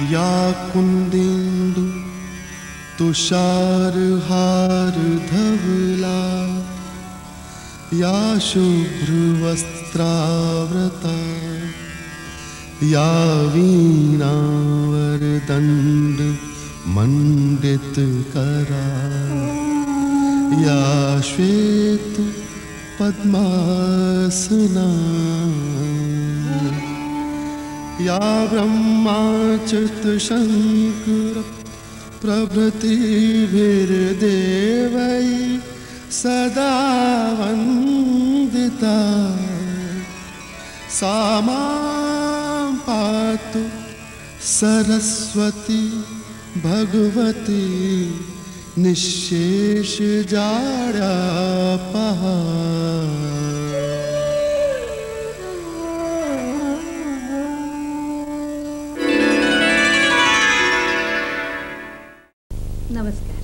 या कुंदेन्दु तुषारहार धवला या शुभ्रवस्त्रावृता या वीणावरदण्ड मंडितकरा या श्वेत पद्मासना या ब्रह्माच्युतशङ्कर प्रभृतिभिर्देवैः सदा वन्दिता सा मां पातु सरस्वती भगवती निःशेषजाड्यापहा। नमस्कार।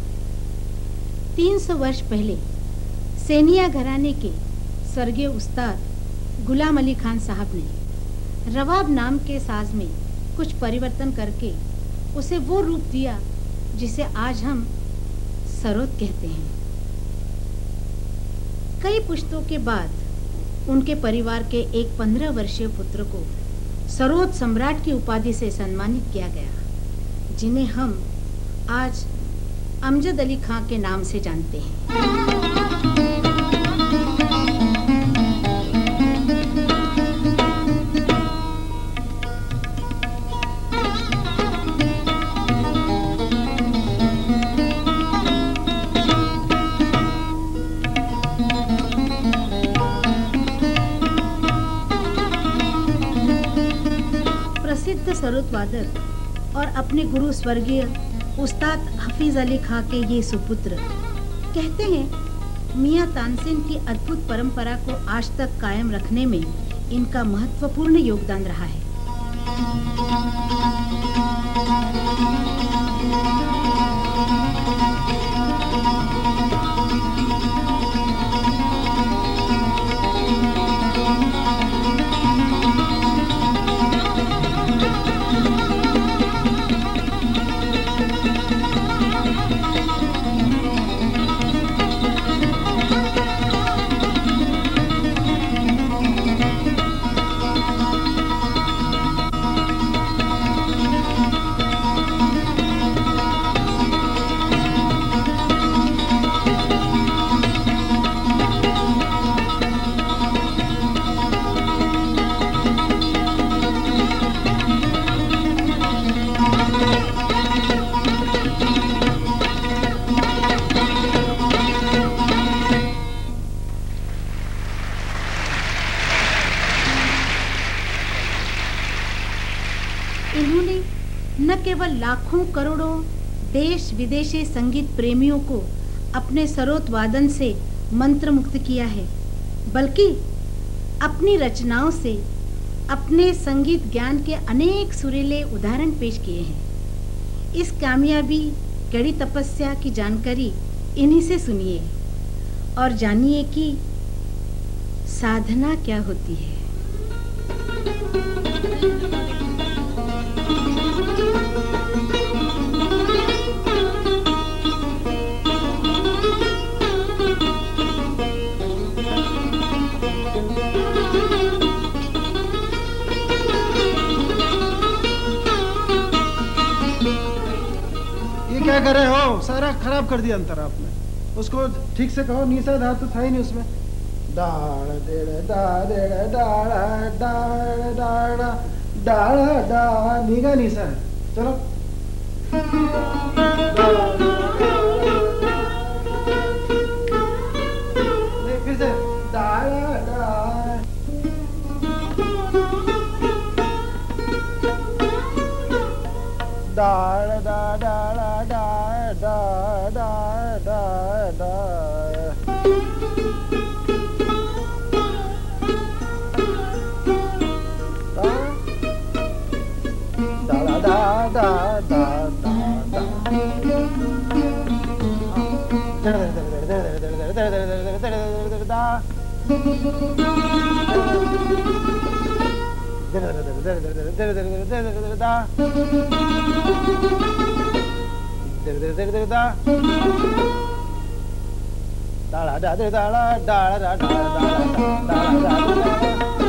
300 वर्ष पहले सेनिया घराने के स्वर्गीय उस्ताद गुलाम अली खान साहब ने रवाब नाम के साज में कुछ परिवर्तन करके उसे वो रूप दिया जिसे आज हम सरोद कहते हैं। कई पुश्तों के बाद उनके परिवार के एक 15 वर्षीय पुत्र को सरोद सम्राट की उपाधि से सम्मानित किया गया, जिन्हें हम आज अमजद अली खां के नाम से जानते हैं। प्रसिद्ध सरोद वादक और अपने गुरु स्वर्गीय उस्ताद हफीज अली खां के ये सुपुत्र कहते हैं, मियां तानसेन की अद्भुत परंपरा को आज तक कायम रखने में इनका महत्वपूर्ण योगदान रहा है। इन्होंने न केवल लाखों करोड़ों देश विदेशी संगीत प्रेमियों को अपने सरोद वादन से मंत्रमुग्ध किया है, बल्कि अपनी रचनाओं से अपने संगीत ज्ञान के अनेक सुरीले उदाहरण पेश किए हैं। इस कामयाबी कड़ी तपस्या की जानकारी इन्हीं से सुनिए और जानिए कि साधना क्या होती है। क्या कर रहे हो? सारा खराब कर दिया अंतर आपने। उसको ठीक से कहो, निशा धातु तो था ही नहीं उसमें। डाड़ डेड़ डाड़ डेड़ डाड़ डाड़ डाड़ डाड़ डाड़ नीगा निशा है। चलो फिर से डाड़ डाड़ डाड़ डाड़ डाड़ दर दर दर दर दर दर दर दर दा दर दर दर दर दा डाला डा दर डाला डाला डा डाला डाला डाला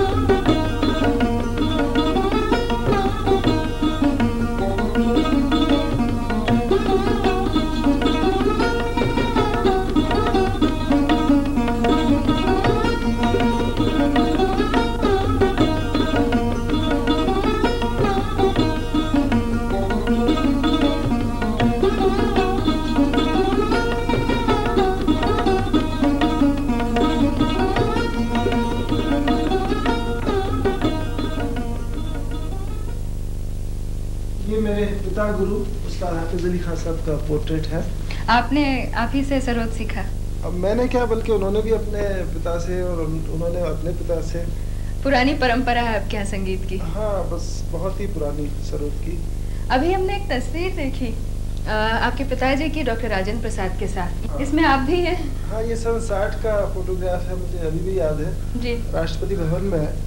पिता गुरु उस्ताद हाफिज अली खान साहब का पोर्ट्रेट है। आपने आप ही से सरोद सीखा? अब मैंने क्या, बल्कि उन्होंने भी अपने पिता से और उन्होंने अपने पिता से। पुरानी परंपरा है आपके यहाँ संगीत की? हाँ, बस बहुत ही पुरानी सरोद की। अभी हमने एक तस्वीर देखी आपके पिताजी की डॉक्टर राजेंद्र प्रसाद के साथ। हाँ। इसमें आप भी हैं? हाँ, ये सन 60 का फोटोग्राफ है, मुझे अभी भी याद है जी। राष्ट्रपति भवन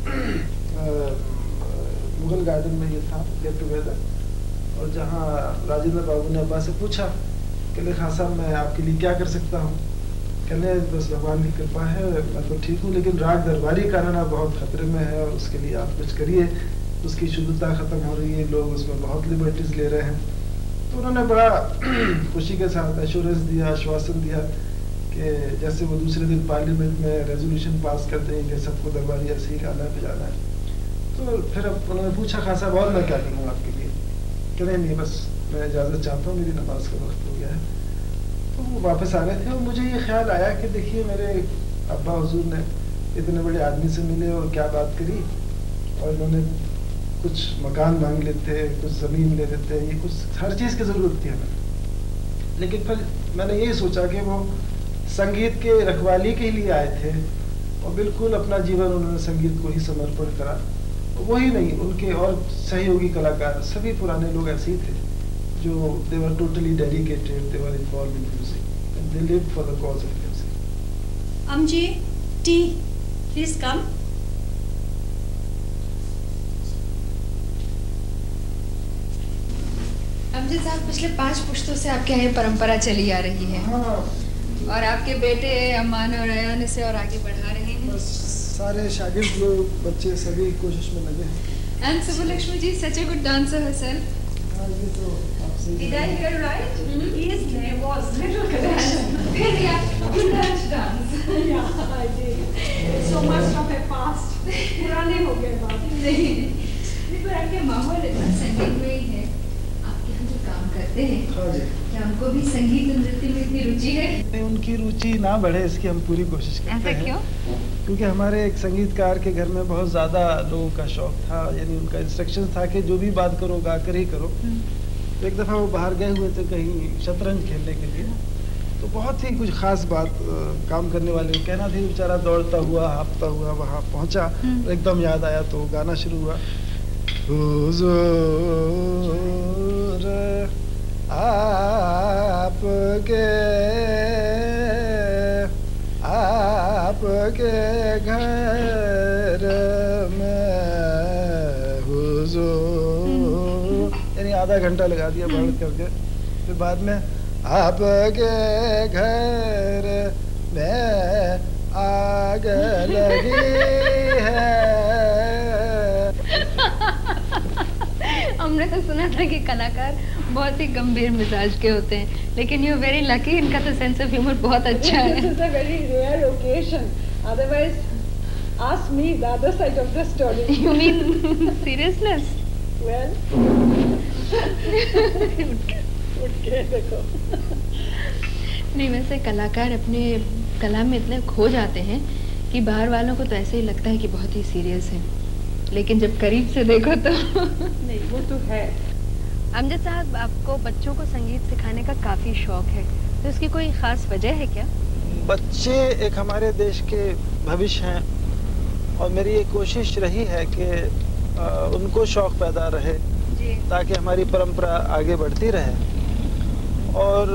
में मुगल गार्डन में ये था गेट टुगेदर, और जहाँ राजेंद्र बाबू ने अब्बा से पूछा कि खान साहब मैं आपके लिए क्या कर सकता हूँ, कहने बस भगवान की कृपा है मैं तो ठीक हूँ, लेकिन राग दरबारी कानून बहुत खतरे में है और उसके लिए आप कुछ करिए, उसकी शुद्धता खत्म हो रही है, लोग उसमें बहुत लिबर्टीज ले रहे हैं। तो उन्होंने बड़ा खुशी के साथ एश्योरेंस दिया, आश्वासन दिया कि जैसे वो दूसरे दिन पार्लियामेंट में रेजोल्यूशन पास कर देंगे सबको दरबारी ऐसे ही गाना बजाना है। तो फिर अब उन्होंने पूछा खान साहब और मैं क्या करूँ आपके लिए, कहने नहीं बस मैं इजाज़त चाहता हूँ, मेरी नमाज का वक्त हो गया है। तो वो वापस आ रहे थे और मुझे ये ख्याल आया कि देखिए मेरे अब्बा हुजूर ने इतने बड़े आदमी से मिले और क्या बात करी, और इन्होंने कुछ मकान मांग लेते, कुछ ज़मीन ले लेते, ये कुछ हर चीज़ की ज़रूरत थी हमें। लेकिन फिर मैंने यही सोचा कि वो संगीत के रखवाली के लिए आए थे और बिल्कुल अपना जीवन उन्होंने संगीत को ही समर्पण करा। वही नहीं, उनके और सहयोगी कलाकार सभी पुराने लोग ऐसे ही थे जो they were totally dedicated, they were involved in music and they lived for the cause of music. G T please come. Amjad sahab, पिछले 5 पुश्तों से आपके यहाँ परंपरा चली आ रही है। हाँ, और आपके बेटे अमान और अयान इसे और आगे बढ़ा रहे हैं। बस सारे शागिर्द लोग, बच्चे सभी कोशिश में लगे हैं। And Subbulakshmi ji such a good dancer herself. हाँ, ये तो आपसे Did I hear right? Yes, there was little connection. You learned dance. Yeah, I did. So much of a past. पुराने हो गए बात। नहीं पर आपके माहौल इतना संगीत में ही है, आपके यहाँ जो काम करते हैं, हाँ जी, क्या उनको भी संगीत और नृत्य में इतनी रुचि है? उनकी रुचि ना बढ़े इसकी हम पूरी कोशिश करते ऐसा हैं। क्यों? क्योंकि हमारे एक संगीतकार के घर में बहुत ज़्यादा लोगों का शौक था, यानी उनका इंस्ट्रक्शन था कि जो भी बात करो गा कर ही करो। तो एक दफ़ा वो बाहर गए हुए थे कहीं शतरंज खेलने के लिए, तो बहुत ही कुछ ख़ास बात काम करने वाले को कहना थी, बेचारा दौड़ता हुआ हाँफता हुआ वहाँ पहुँचा, एकदम याद आया तो गाना शुरू हुआ। हुजूर आपके घर में हुजूर, यानी आधा घंटा लगा दिया बढ़ करके। फिर बाद में आपके घर में आग लगी है। हमने तो सुना था कि कलाकार बहुत ही गंभीर मिजाज के होते हैं, लेकिन यू वेरी लकी, इनका तो सेंस ऑफ ह्यूमर बहुत अच्छा है। This is a very rare occasion. Otherwise, ask me the other side of the story. You mean seriousness? Well, उठ के देखो। नहीं, वैसे कलाकार अपने कला में इतने खो जाते हैं कि बाहर वालों को तो ऐसे ही लगता है कि बहुत ही सीरियस है, लेकिन जब करीब से देखो तो नहीं, वो तो है। अमजद साहब, आपको बच्चों को संगीत सिखाने का काफ़ी शौक है, तो इसकी कोई ख़ास वजह है क्या? बच्चे एक हमारे देश के भविष्य हैं और मेरी ये कोशिश रही है कि उनको शौक पैदा रहे जी। ताकि हमारी परंपरा आगे बढ़ती रहे। और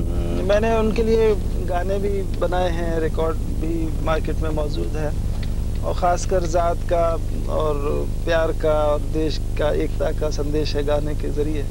मैंने उनके लिए गाने भी बनाए हैं, रिकॉर्ड भी मार्केट में मौजूद है। और ख़ासकर ज़ात का और प्यार का और देश का एकता का संदेश है गाने के ज़रिए।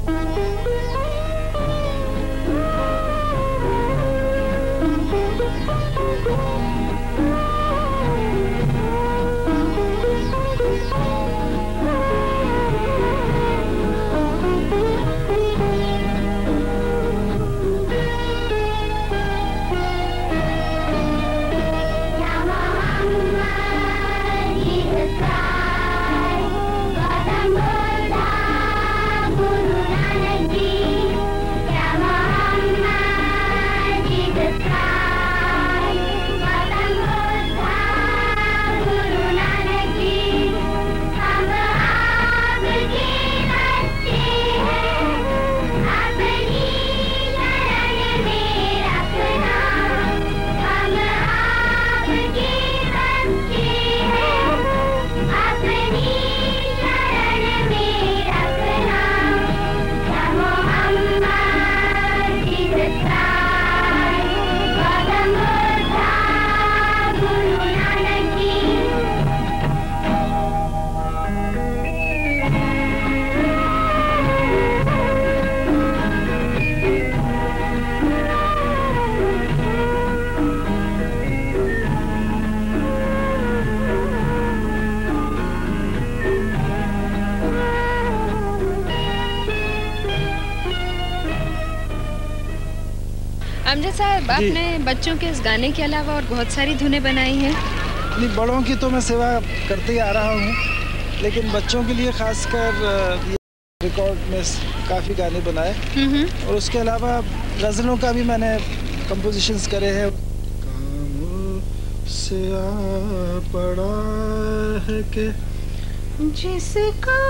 अमजद साहब, आपने बच्चों के इस गाने के अलावा और बहुत सारी धुनें बनाई हैं। नहीं, बड़ों की तो मैं सेवा करते ही आ रहा हूँ, लेकिन बच्चों के लिए खासकर रिकॉर्ड में काफ़ी गाने बनाए और उसके अलावा गज़लों का भी मैंने कंपोजिशंस करे हैं। काम से आ पड़ा है कि जिसका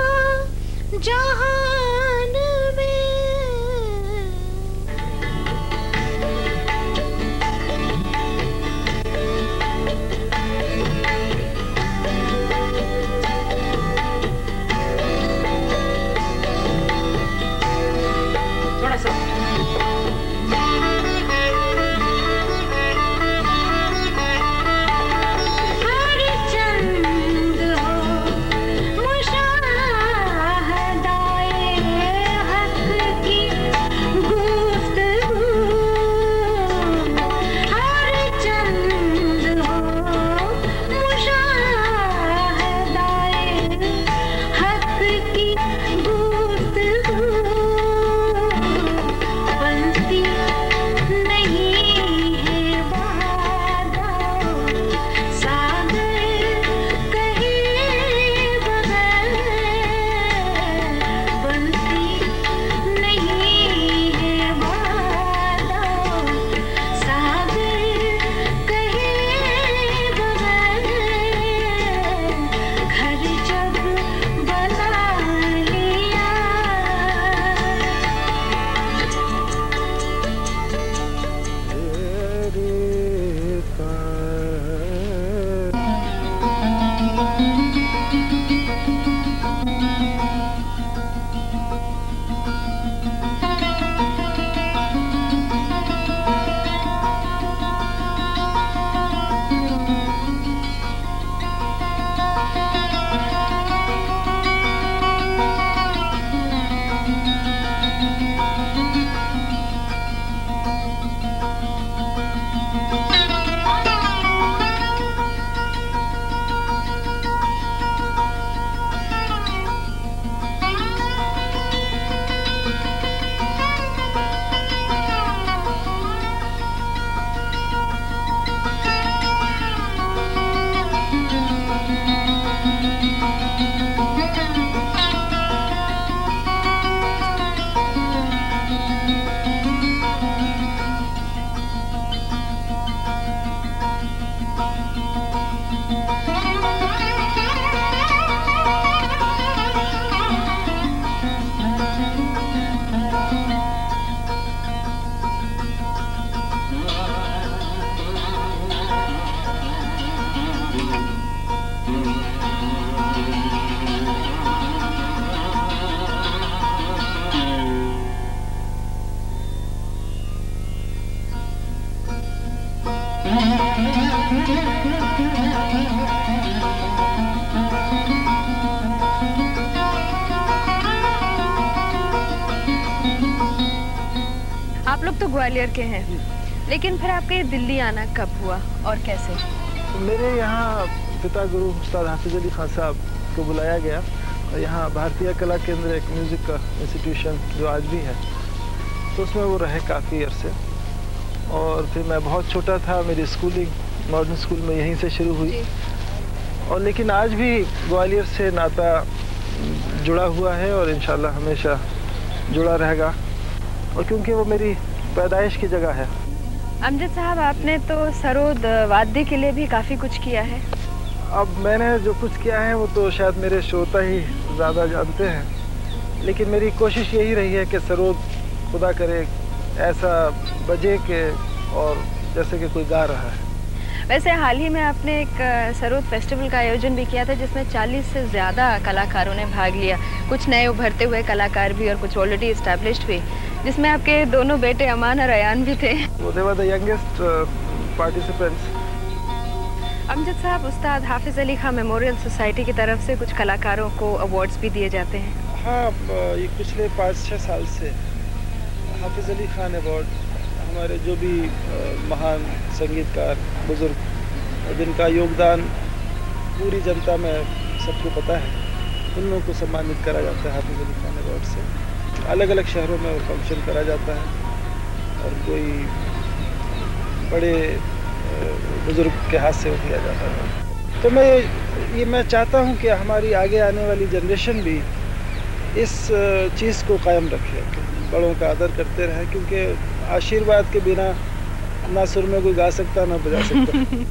जहान में हर चंद हो मुशाहदाए ग्वालियर के हैं, लेकिन फिर आपके दिल्ली आना कब हुआ और कैसे? मेरे यहाँ पिता गुरु उस्ताद हाफिज अली खान साहब को बुलाया गया और यहाँ भारतीय कला केंद्र एक म्यूज़िक का इंस्टीट्यूशन जो आज भी है, तो उसमें वो रहे काफ़ी अरसे। और फिर मैं बहुत छोटा था, मेरी स्कूलिंग मॉडर्न स्कूल में यहीं से शुरू हुई। और लेकिन आज भी ग्वालियर से नाता जुड़ा हुआ है और इंशाल्लाह हमेशा जुड़ा रहेगा, और क्योंकि वो मेरी पैदाइश की जगह है। अमजद साहब, आपने तो सरोद वाद्य के लिए भी काफ़ी कुछ किया है। अब मैंने जो कुछ किया है वो तो शायद मेरे श्रोता ही ज़्यादा जानते हैं, लेकिन मेरी कोशिश यही रही है कि सरोद खुदा करे ऐसा बजे के और जैसे कि कोई गा रहा है। वैसे हाल ही में आपने एक सरोद फेस्टिवल का आयोजन भी किया था, जिसमें 40 से ज़्यादा कलाकारों ने भाग लिया, कुछ नए उभरते हुए कलाकार भी और कुछ ऑलरेडी इस्टेब्लिश्ड भी, जिसमें आपके दोनों बेटे अमान और अयान भी थे। वो they were the youngest participants. Amjad sahab, Ustad Hafiz Ali Khan memorial society की तरफ से कुछ कलाकारों को अवार्ड्स भी दिए जाते हैं। हाँ, ये पिछले 5-6 साल से हाफिज अली खान अवार्ड हमारे जो भी महान संगीतकार बुजुर्ग जिनका योगदान पूरी जनता में सबको पता है, उन लोगों को सम्मानित करा जाता है हाफिज अली खान अवार्ड से। अलग अलग शहरों में वो फंक्शन करा जाता है और कोई बड़े बुजुर्ग के हाथ से वो दिया जाता है। तो मैं चाहता हूँ कि हमारी आगे आने वाली जनरेशन भी इस चीज़ को कायम रखे, बड़ों का आदर करते रहे, क्योंकि आशीर्वाद के बिना ना सुर में कोई गा सकता ना बजा सकता।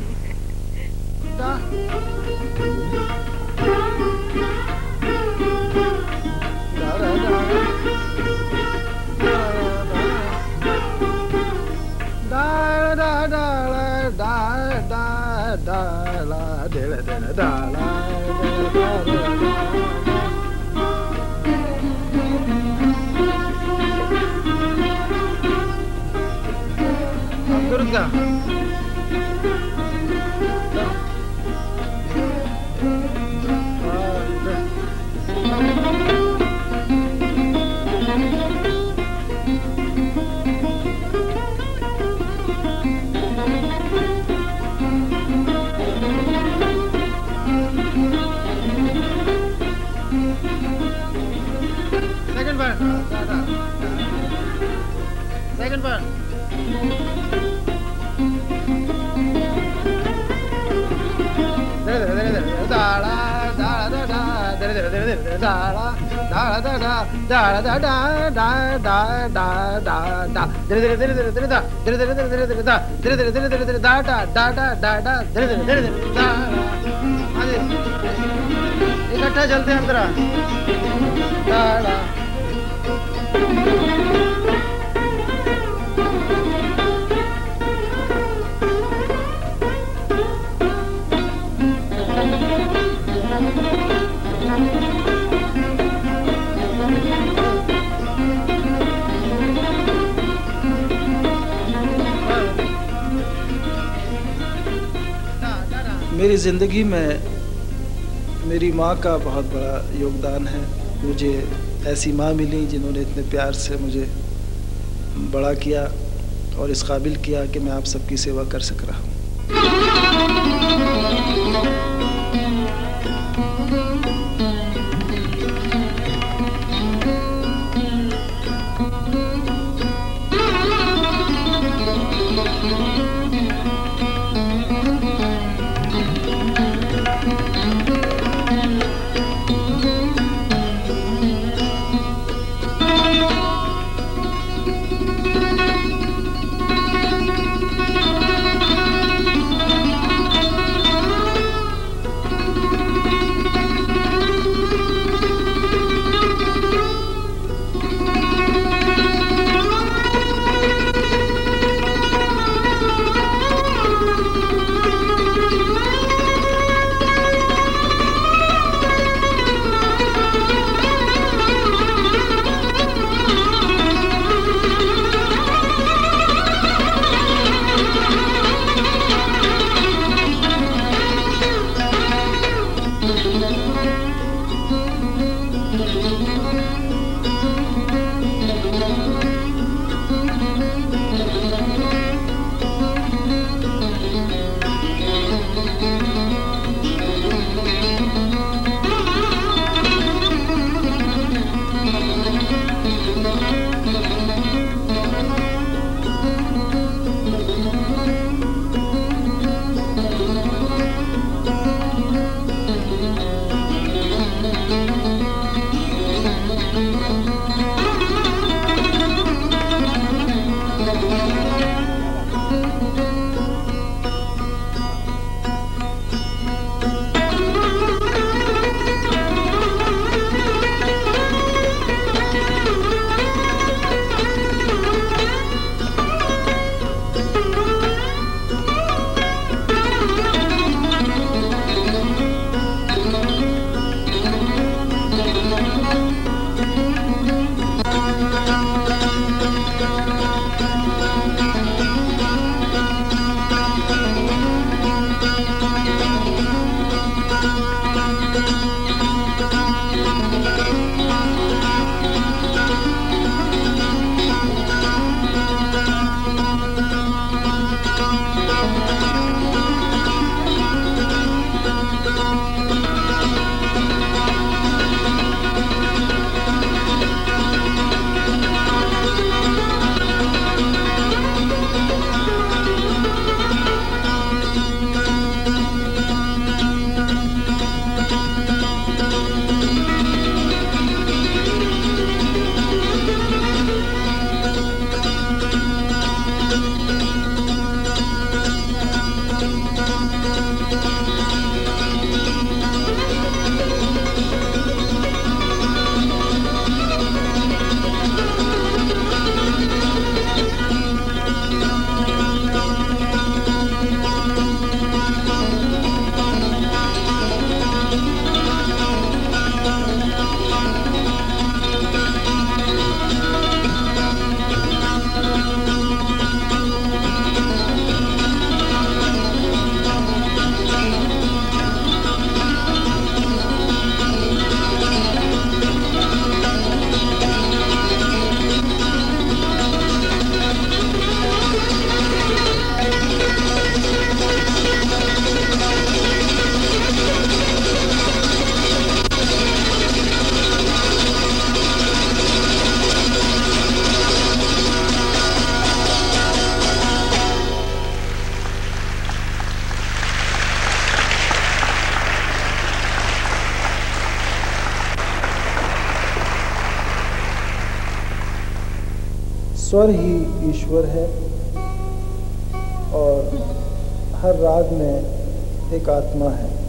Durga second part. इकट्ठा चलते हैं अंदर। मेरी ज़िंदगी में मेरी माँ का बहुत बड़ा योगदान है। मुझे ऐसी माँ मिली जिन्होंने इतने प्यार से मुझे बड़ा किया और इस काबिल किया कि मैं आप सबकी सेवा कर सक रहा हूँ। स्वर ही ईश्वर है और हर राग में एक आत्मा है।